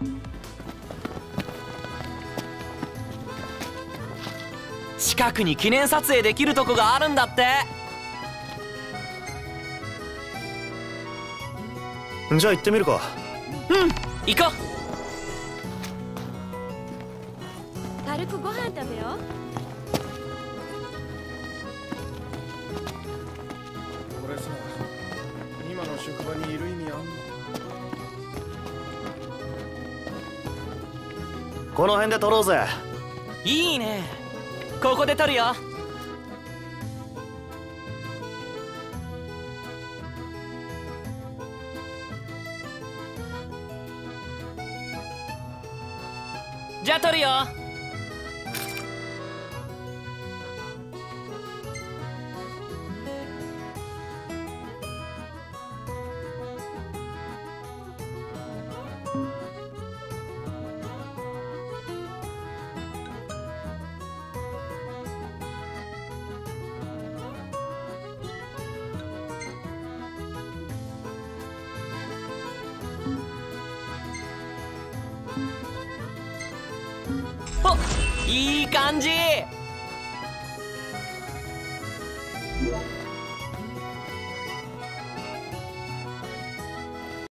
近くに記念撮影できるとこがあるんだって。 じゃあ行ってみるか。 うん、行こう。 軽くご飯食べよう。 これさ、今の職場にいる意味あんの？ この辺で撮ろうぜ。 いいね。ここで撮るよ。じゃあ撮るよ。お、いい感じ。